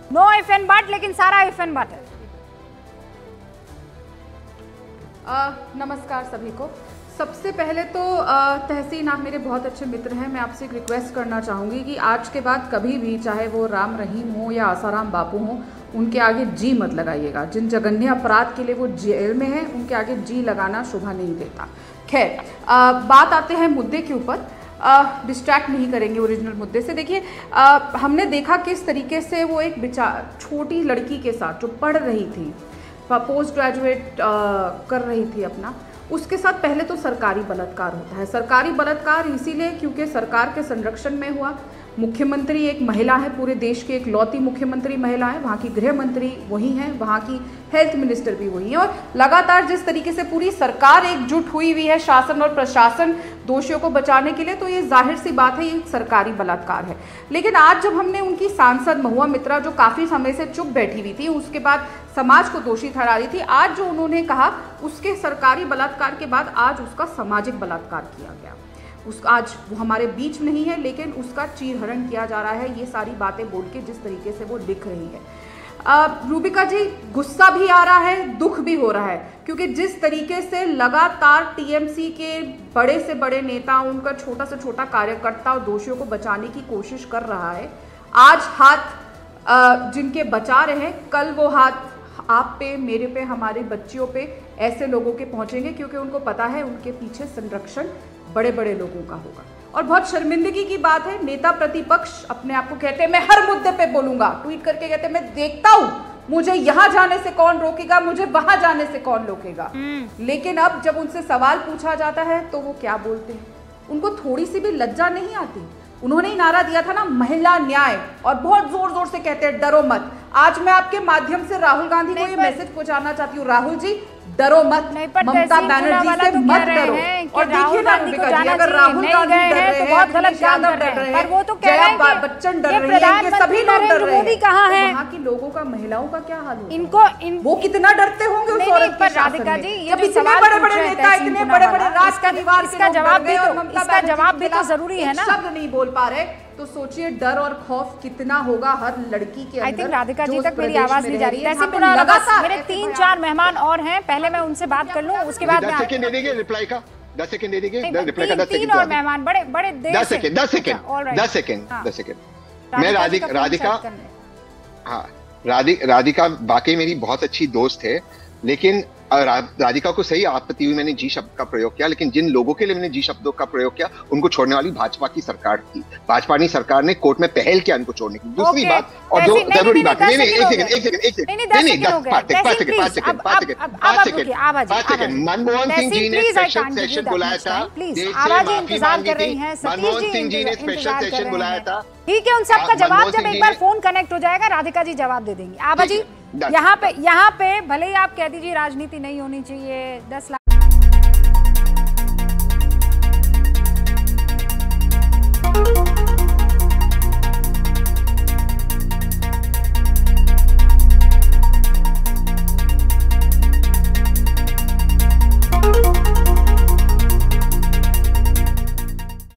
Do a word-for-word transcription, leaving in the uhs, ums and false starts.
Know if and but, लेकिन सारा if and but है। नमस्कार सभी को। सबसे पहले तो तहसीन, आप मेरे बहुत अच्छे मित्र हैं। मैं आपसे एक रिक्वेस्ट करना चाहूँगी कि आज के बाद कभी भी, चाहे वो राम रहीम हो या आसाराम बापू हो, उनके आगे जी मत लगाइएगा। जिन जघन्य अपराध के लिए वो जेल में हैं, उनके आगे जी लगाना शोभा नहीं देता। खैर, बात आते हैं मुद्दे के ऊपर। डिस्ट्रैक्ट नहीं करेंगे ओरिजिनल मुद्दे से। देखिए, हमने देखा किस तरीके से वो एक बेचार छोटी लड़की के साथ जो पढ़ रही थी, पोस्ट ग्रेजुएट कर रही थी अपना, उसके साथ पहले तो सरकारी बलात्कार होता है। सरकारी बलात्कार इसीलिए क्योंकि सरकार के संरक्षण में हुआ। मुख्यमंत्री एक महिला है, पूरे देश की एक लौती मुख्यमंत्री महिला है, वहाँ की गृह मंत्री वही हैं, वहाँ की हेल्थ मिनिस्टर भी वही है, और लगातार जिस तरीके से पूरी सरकार एकजुट हुई हुई है, शासन और प्रशासन, दोषियों को बचाने के लिए, तो ये जाहिर सी बात है ये सरकारी बलात्कार है। लेकिन आज जब हमने उनकी सांसद महुआ मित्रा, जो काफ़ी समय से चुप बैठी हुई थी, उसके बाद समाज को दोषी ठहरा रही थी, आज जो उन्होंने कहा, उसके सरकारी बलात्कार के बाद आज उसका सामाजिक बलात्कार किया गया। उस आज वो हमारे बीच नहीं है, लेकिन उसका चीरहरण किया जा रहा है, ये सारी बातें बोल के जिस तरीके से वो लिख रही है। रूबिका जी, गुस्सा भी आ रहा है, दुख भी हो रहा है, क्योंकि जिस तरीके से लगातार टीएमसी के बड़े से बड़े नेता, उनका छोटा से छोटा कार्यकर्ता और दोषियों को बचाने की कोशिश कर रहा है, आज हाथ जिनके बचा रहे हैं, कल वो हाथ आप पे, मेरे पे, हमारे बच्चियों पे, ऐसे लोगों के पहुंचेंगे, क्योंकि उनको पता है उनके पीछे संरक्षण बड़े बड़े लोगों का होगा। और बहुत शर्मिंदगी की बात है, नेता प्रतिपक्ष अपने आप को कहते हैं मैं हर मुद्दे पे बोलूंगा, ट्वीट करके कहते हैं मैं देखता हूं मुझे यहां जाने से कौन रोकेगा, मुझे वहां जाने से कौन रोकेगा। लेकिन अब जब उनसे सवाल पूछा जाता है तो वो क्या बोलते हैं, उनको थोड़ी सी भी लज्जा नहीं आती। उन्होंने ही नारा दिया था ना, महिला न्याय, और बहुत जोर जोर से कहते हैं डरो मत। आज मैं आपके माध्यम से राहुल गांधी को ये मैसेज पहुंचाना चाहती हूँ, राहुल जी डरो मत, ममता बनर्जी से तो मत डरो। और देखिए ना रूबिका जी, अगर राहुल गांधी डर रहे हैं, बहुत गलत यादव डर रहे हैं, वो तो कह रहे हैं कि बच्चन डर रहे हैं, ये सभी लोग डर रहे हैं। मोदी कहाँ है? वहाँ की लोगों का, महिलाओं का क्या हाल होगा? इनको इन वो कितना डरते होंगे उस औरत के शासन में। जब इतने बड़े बड़े नेता, इतने बड़े बड़े राज परिवार के इसका जवाब भी तो इसका जवाब भी तो जरूरी है ना। शब्द नहीं बोल पा रहे, तो सोचिए डर और खौफ कितना होगा हर लड़की के अंदर। आई थिंक राधिका जी तक मेरी आवाज नहीं जा रही है। मेरे तीन चार मेहमान और हैं, पहले मैं उनसे बात कर लूं, उसके बाद दस सेकंड दे देंगे रिप्लाई का, दस सेकंड दे देंगे रिप्लाई का, दस सेकंड। तीन और मेहमान बड़े बड़े देर दस सेकंड दस सेकंड दस सेकंड दस सेकंड मैं राधिका राधिका हाँ राधिका वाकई मेरी बहुत अच्छी दोस्त है, लेकिन राधिका को सही आपत्ति हुई, मैंने जी शब्द का प्रयोग किया, लेकिन जिन लोगों के लिए मैंने जी शब्दों का प्रयोग किया उनको छोड़ने वाली भाजपा की सरकार थी। भाजपा ने सरकार ने कोर्ट में पहल किया उनको छोड़ने की। दूसरी बात और जो जरूरी बात, नहीं नहीं एक सेकंड एक सेकंड एक सेकंड नहीं नहीं दस पाँच सेकंड पाँच सेकंड पाँच सेकंड पाँच सेकंड पाँच सेकंड पाँच सेकंड मनमोहन सिंह जी ने स्पेशल सेशन बुलाया था, देश से माफी मांगी थी, मनमोहन सिंह जी ने स्पेशल सेशन बुलाया था। ठीक है, उन सबका जवाब जब एक बार फोन कनेक्ट हो जाएगा, राधिका जी जवाब दे देंगी। आभा जी, यहाँ पे यहाँ पे भले ही आप कह दीजिए राजनीति नहीं होनी चाहिए, दस लाख